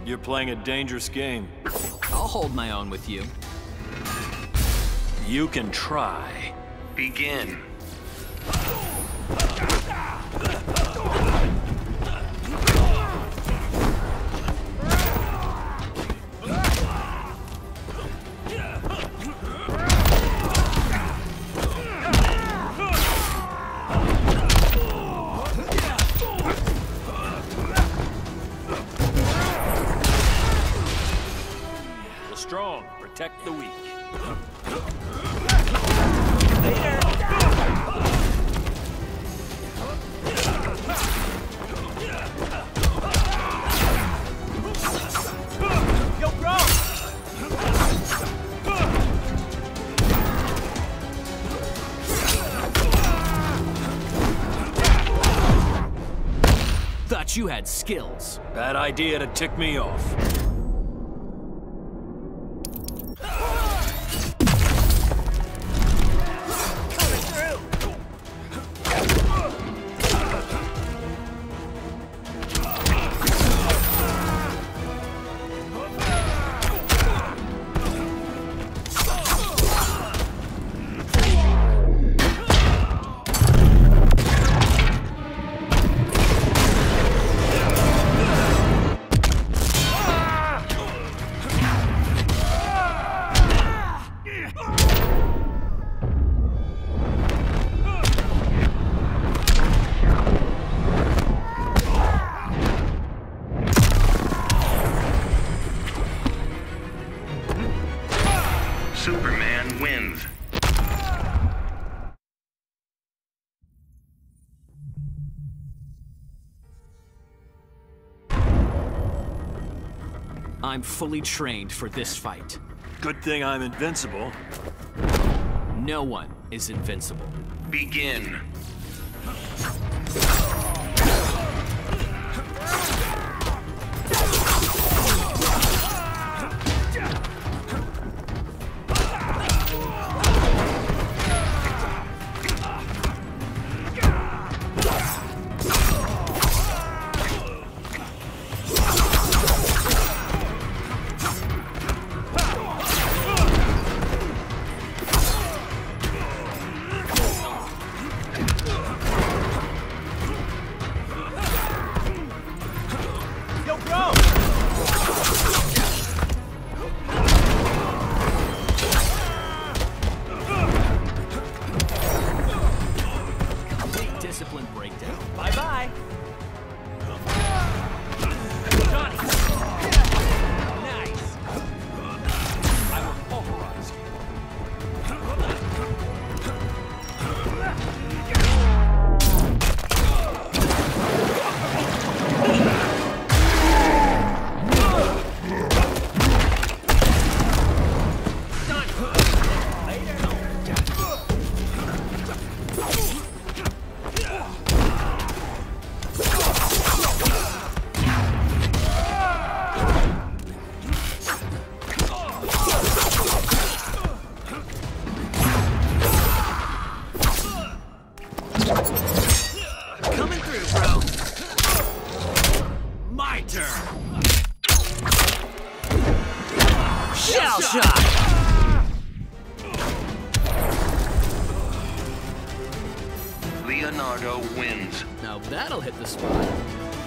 You're playing a dangerous game. I'll hold my own with you. You can try. Begin. The strong protect the weak. Yo, bro! Thought you had skills. Bad idea to tick me off. Superman wins. I'm fully trained for this fight. Good thing I'm invincible. No one is invincible. Begin. Yo, bro! Complete discipline breakdown. Bye-bye! Johnny! Nice! I will pulverize you. Coming through, bro. My turn. Shell shot. Leonardo wins. Now that'll hit the spot.